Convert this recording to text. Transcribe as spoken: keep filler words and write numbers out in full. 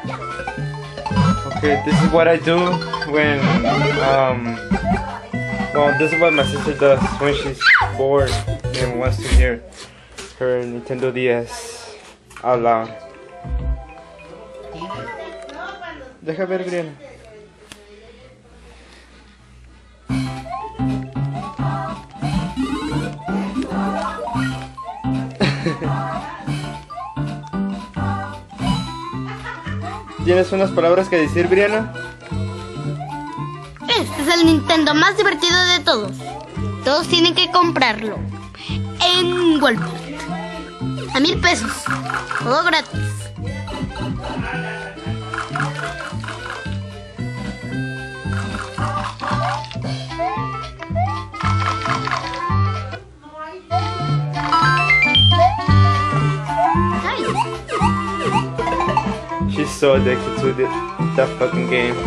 Okay, this is what I do when, um, well, this is what my sister does when she's bored and wants to hear her Nintendo D S out loud. Deja ver, Brianna. ¿Tienes unas palabras que decir, Brianna? Este es el Nintendo más divertido de todos. Todos tienen que comprarlo en Walmart. A mil pesos. Todo gratis. She's so addicted to the, that fucking game.